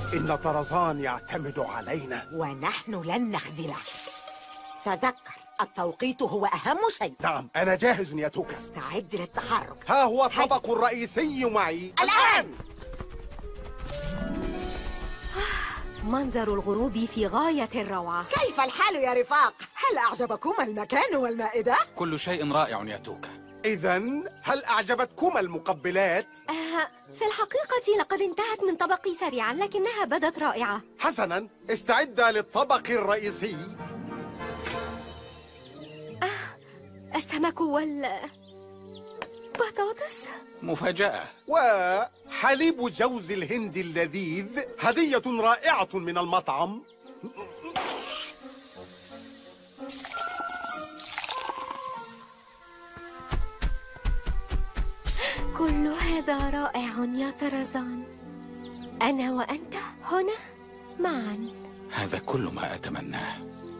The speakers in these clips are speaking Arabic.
إن طرزان يعتمد علينا، ونحن لن نخذله. تذكر، التوقيت هو أهم شيء. نعم، أنا جاهز يا توكا. استعد للتحرك. ها هو الطبق الرئيسي معي الآن. منظر الغروب في غاية الروعة. كيف الحال يا رفاق؟ هل أعجبكما المكان والمائدة؟ كل شيء رائع يا توكا. إذن هل أعجبتكما المقبلات؟ في الحقيقة لقد انتهت من طبقي سريعا، لكنها بدت رائعة. حسنا، استعدا للطبق الرئيسي. السمك بطاطس. مفاجأة. وحليب جوز الهند اللذيذ، هدية رائعة من المطعم. كل هذا رائع يا طرزان. أنا وأنت هنا معا. هذا كل ما أتمناه.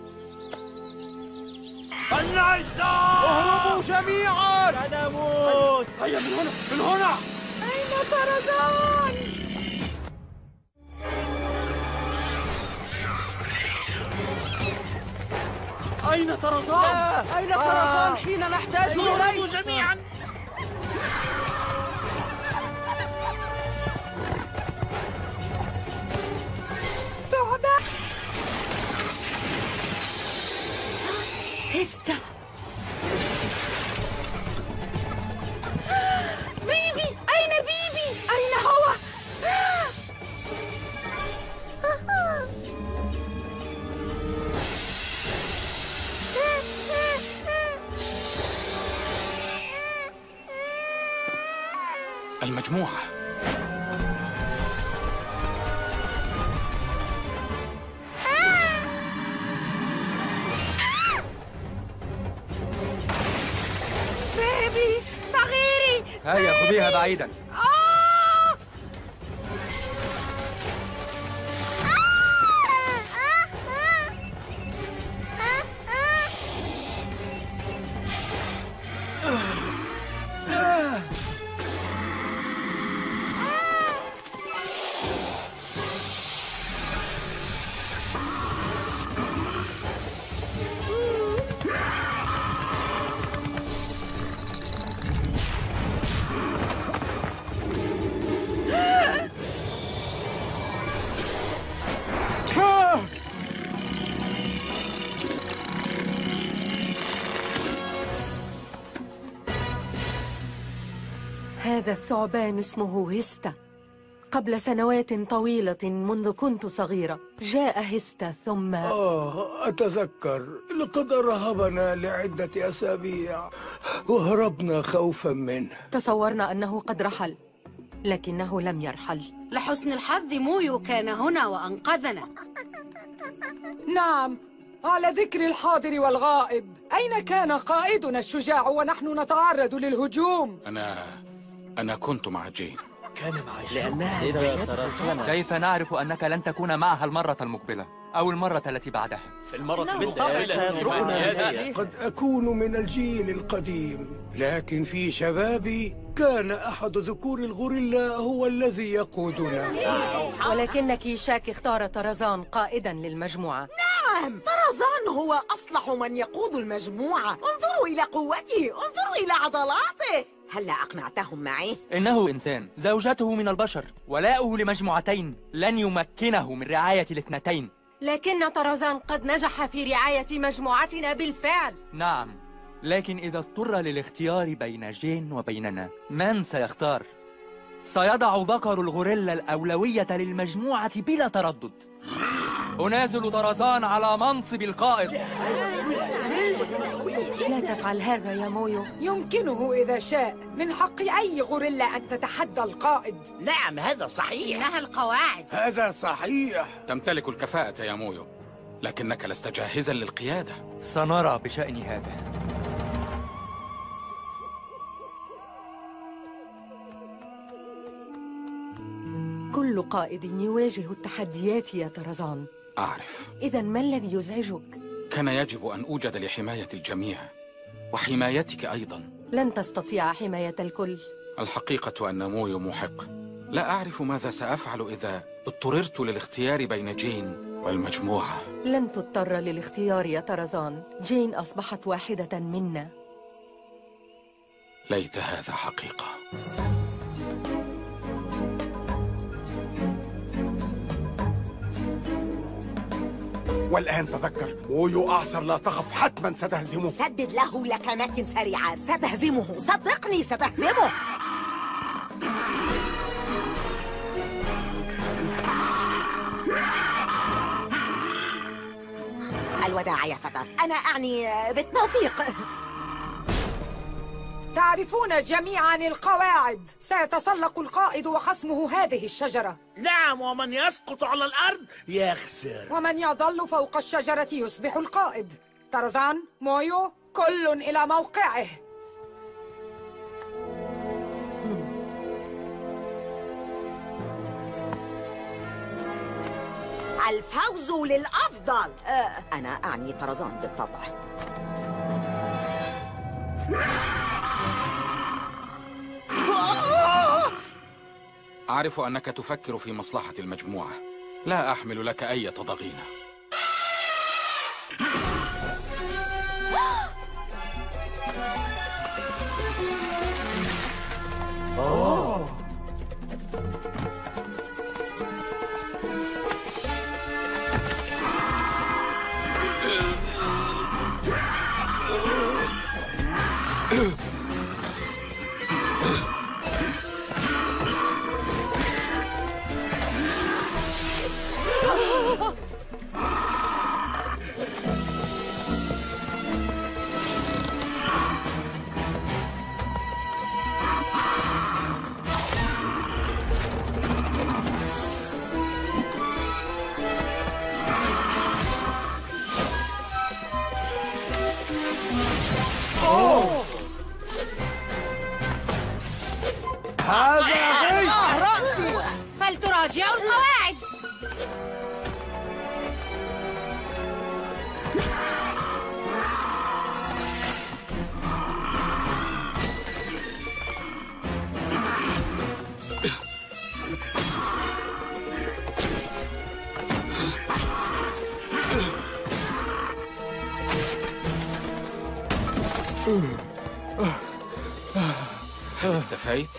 اهربوا جميعا! سنموت. هيا من هنا، من هنا! أين طرزان؟ أين طرزان؟ أين طرزان حين نحتاج إليه؟ جميعا! ثعبان. هستا. بيبي، أين بيبي؟ أين هو؟ المجموعة. بيبي صغيري. هيا خذيها بعيدا. هذا الثعبان اسمه هستا. قبل سنوات طويلة منذ كنت صغيرة جاء هستا ثم أتذكر لقد رهبنا لعدة أسابيع وهربنا خوفا منه. تصورنا أنه قد رحل، لكنه لم يرحل. لحسن الحظ مويو كان هنا وأنقذنا. نعم، على ذكر الحاضر والغائب، أين كان قائدنا الشجاع ونحن نتعرض للهجوم؟ أنا كنت مع جين. كان مع لأنها كيف نعرف أنك لن تكون معها المرة المقبلة أو المرة التي بعدها؟ في المرة بالطبع سيتركنا. قد أكون من الجيل القديم، لكن في شبابي كان أحد ذكور الغوريلا هو الذي يقودنا. ولكنك شاك اختار طرزان قائدا للمجموعة. نعم، طرزان هو أصلح من يقود المجموعة. انظروا إلى قوته، انظروا إلى عضلاته. هلّا أقنعتهم معي؟ إنه إنسان، زوجته من البشر، ولاؤه لمجموعتين لن يمكنه من رعاية الاثنتين. لكن طرزان قد نجح في رعاية مجموعتنا بالفعل. نعم، لكن إذا اضطر للاختيار بين جين وبيننا، من سيختار؟ سيضع ذكر الغوريلا الأولوية للمجموعة بلا تردد. أنازل طرزان على منصب القائد. لا تفعل هذا يا مويو. يمكنه إذا شاء. من حق أي غوريلا أن تتحدى القائد. نعم، هذا صحيح. إنها القواعد. هذا صحيح. تمتلك الكفاءة يا مويو، لكنك لست جاهزا للقيادة. سنرى بشأن هذا. كل قائد يواجه التحديات يا طرزان. أعرف. إذا ما الذي يزعجك؟ كان يجب أن أوجد لحماية الجميع وحمايتك أيضا. لن تستطيع حماية الكل. الحقيقة أن مويو محق، لا أعرف ماذا سأفعل إذا اضطررت للاختيار بين جين والمجموعة. لن تضطر للاختيار يا طرزان. جين أصبحت واحدة منا. ليت هذا حقيقة. والآن تذكر، مويو أعصر لا تخف، حتما ستهزمه. سدد له لكمات سريعة، ستهزمه، صدقني ستهزمه. الوداع يا فتى، أنا أعني بالتوفيق. تعرفون جميعاً القواعد. سيتسلق القائد وخصمه هذه الشجرة. نعم، ومن يسقط على الأرض يخسر، ومن يظل فوق الشجرة يصبح القائد. طرزان، مويو، كل إلى موقعه. الفوز للأفضل. أنا أعني طرزان بالطبع. أعرف أنك تفكر في مصلحة المجموعة. لا أحمل لك أي ضغينة. رأسي، فلتراجعوا القواعد. هل اكتفيت؟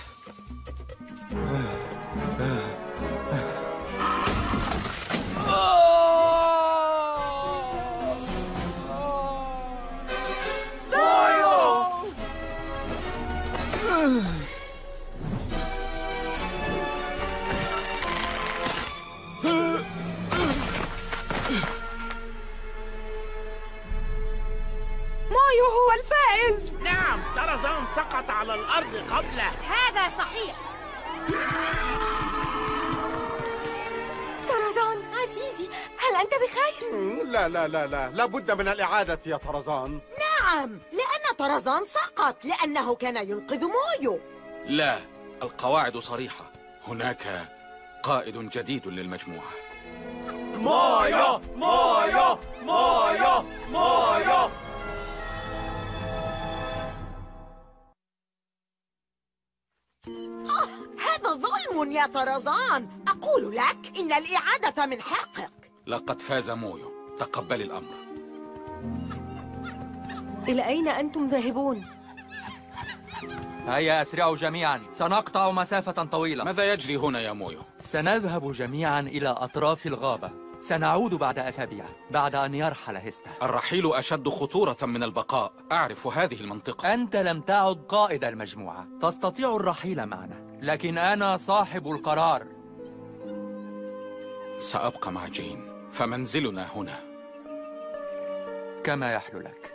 مويو هو الفائز. نعم، طرزان سقط على الأرض قبله. هذا صحيح. طرزان عزيزي، هل أنت بخير؟ لا لا لا لا، لابد من الإعادة يا طرزان. نعم، لأن طرزان سقط لأنه كان ينقذ مويو. لا، القواعد صريحة. هناك قائد جديد للمجموعة. مويو مويو مويو مويو. هذا ظلم يا طرزان. أقول لك إن الإعادة من حقك. لقد فاز مويو، تقبل الأمر. إلى أين أنتم ذاهبون؟ هيا أسرعوا جميعاً، سنقطع مسافة طويلة. ماذا يجري هنا يا مويو؟ سنذهب جميعاً إلى أطراف الغابة. سنعود بعد أسابيع، بعد أن يرحل هيستا. الرحيل أشد خطورة من البقاء. أعرف هذه المنطقة. أنت لم تعد قائد المجموعة، تستطيع الرحيل معنا، لكن أنا صاحب القرار. سأبقى مع جين، فمنزلنا هنا. كما يحلو لك.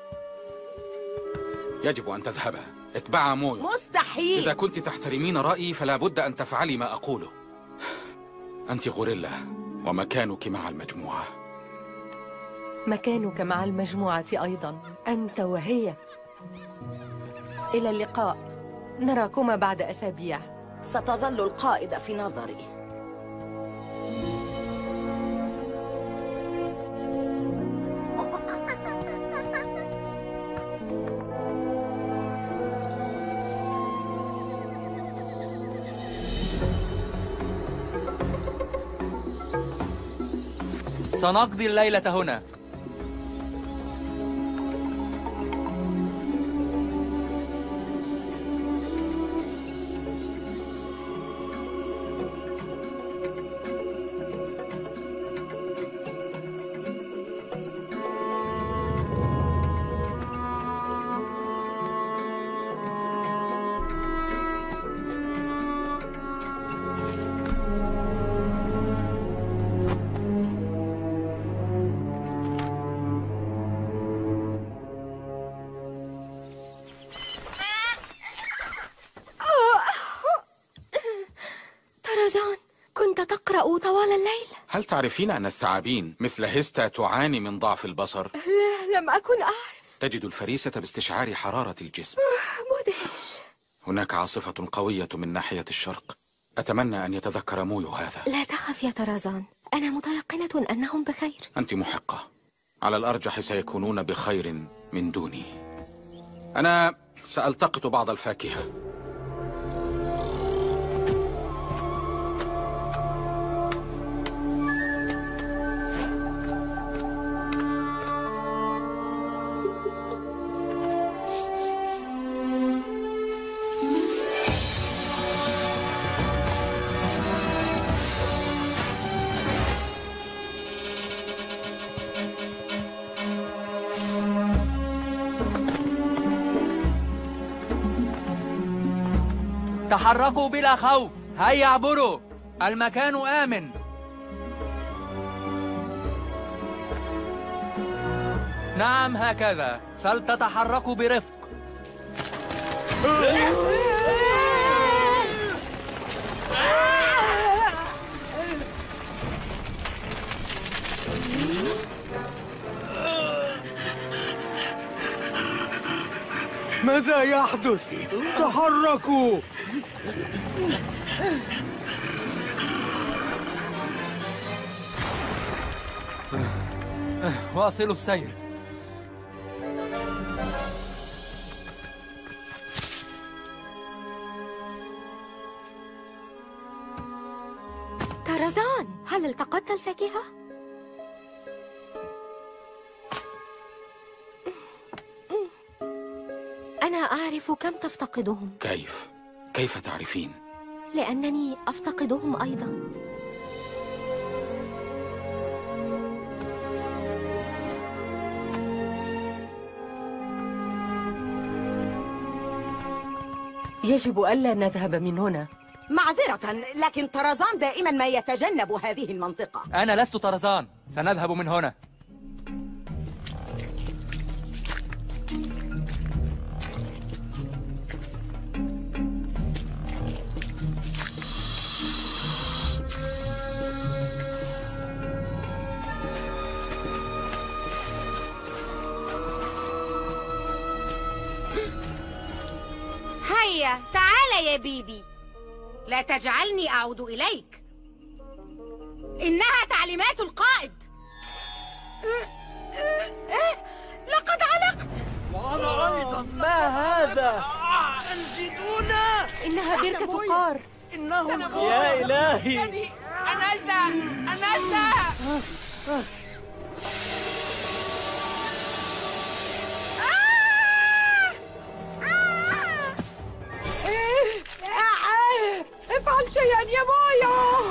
يجب أن تذهبا. اتبعا مويو. مستحيل. إذا كنت تحترمين رأيي فلا بد أن تفعلي ما أقوله. أنت غوريلا، ومكانك مع المجموعة. مكانك مع المجموعة أيضاً، أنت وهي. إلى اللقاء، نراكما بعد أسابيع. ستظل القائد في نظري. سنقضي الليلة هنا. طرزان، كنت تقرأ طوال الليل؟ هل تعرفين أن الثعابين مثل هيستا تعاني من ضعف البصر؟ لا، لم أكن أعرف. تجد الفريسة باستشعار حرارة الجسم. مدهش. هناك عاصفة قوية من ناحية الشرق. أتمنى أن يتذكر مويو هذا. لا تخف يا طرزان، أنا متيقنة أنهم بخير. أنت محقة. على الأرجح سيكونون بخير من دوني. أنا سألتقط بعض الفاكهة. تحركوا بلا خوف. هيا اعبروا، المكان آمن. نعم هكذا، فلتتحركوا برفق. ماذا يحدث؟ تحركوا! واصلوا السير. طرزان، هل التقطت الفاكهة؟ أنا أعرف كم تفتقدهم. كيف تعرفين؟ لأنني أفتقدهم أيضا. يجب ألا نذهب من هنا. معذرة، لكن طرزان دائما ما يتجنب هذه المنطقة. أنا لست طرزان، سنذهب من هنا. هيا تعال يا بيبي، لا تجعلني أعود إليك. إنها تعليمات القائد. لقد علقت. وأنا أيضا. ما هذا؟ أنجدونا. إنها بركة قار. إنهم يا إلهي. أنجدة. افعل شيئا يا مايا.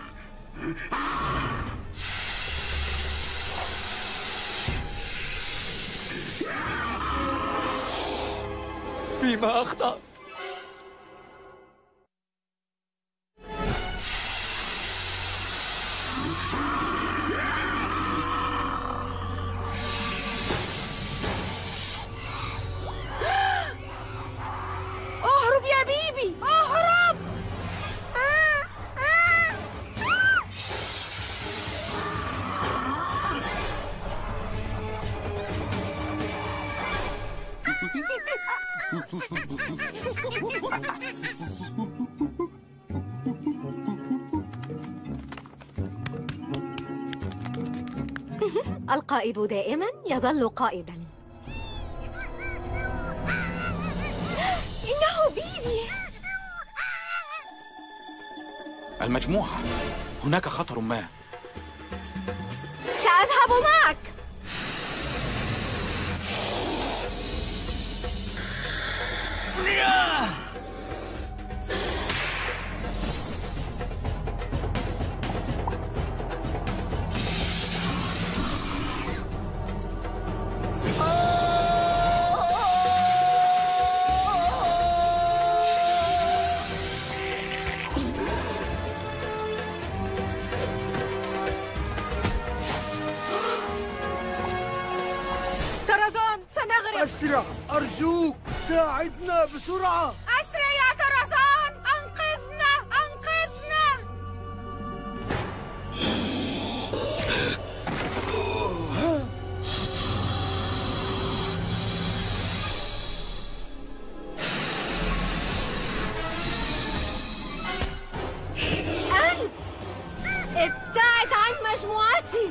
فيما أخطأت. اهرب يا بيبي، اهرب. القائد دائما يظل قائدا. إنه بيبي. المجموعة، هناك خطر ما. سأذهب معك. طرزان، سنغرق. أسرع أرجوك، ساعدنا بسرعة. أسرع يا طرزان، أنقذنا أنقذنا. أنت ابتعد عن مجموعتي.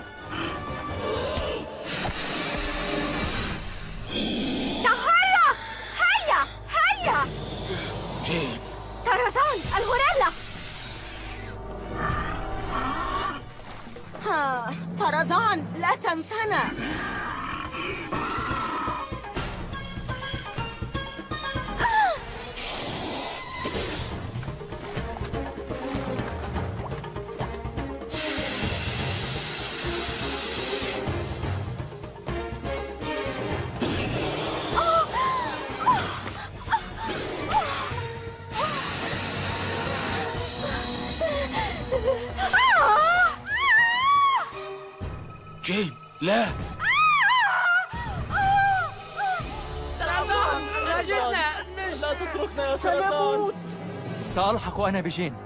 تحرك. هيا هيا. جيم. طرزان الغوريلا. طرزان، لا تنسنا. جيم، لا. لا تتركنا يا طرزان. سألحق أنا بجين.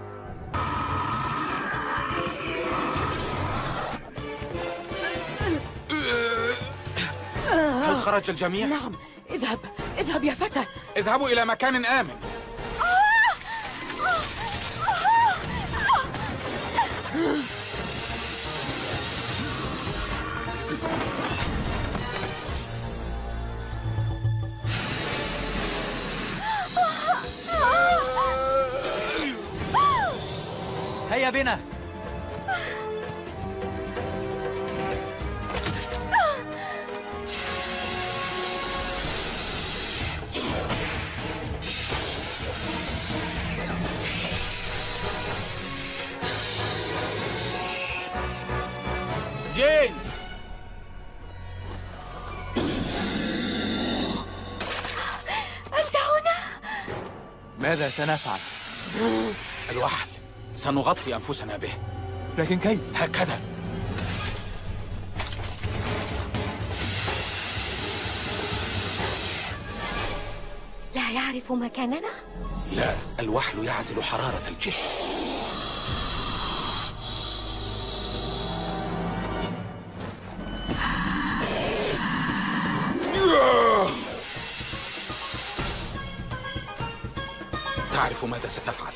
هل خرج الجميع؟ نعم، اذهب يا فتى. اذهبوا إلى مكان آمن. هيا بنا. جين. أنت هنا؟ ماذا سنفعل؟ الوحل، سنغطي أنفسنا به. لكن كيف؟ هكذا. لا يعرف مكاننا؟ لا، الوحل يعزل حرارة الجسم. تعرف ماذا ستفعل.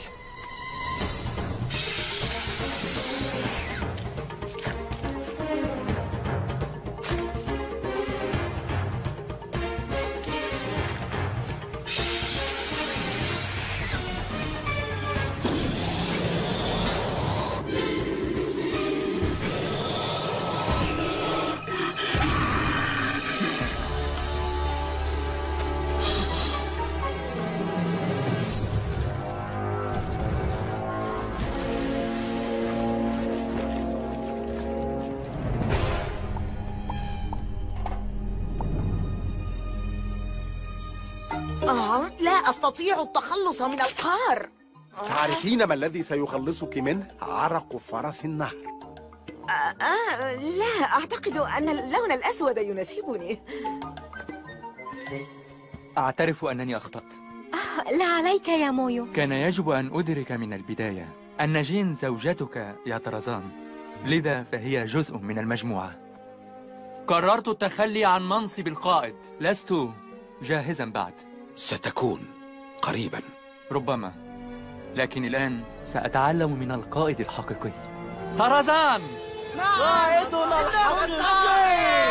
لا أستطيع التخلص من القار. تعرفين ما الذي سيخلصك منه؟ عرق فرس النهر. لا أعتقد أن اللون الأسود يناسبني. أعترف أنني أخطأت. لا عليك يا مويو. كان يجب أن أدرك من البداية أن جين زوجتك يا طرزان، لذا فهي جزء من المجموعة. قررت التخلي عن منصب القائد. لست جاهزا بعد. ستكون قريبا. ربما، لكن الآن سأتعلم من القائد الحقيقي. طرزان قائدنا الحقيقي.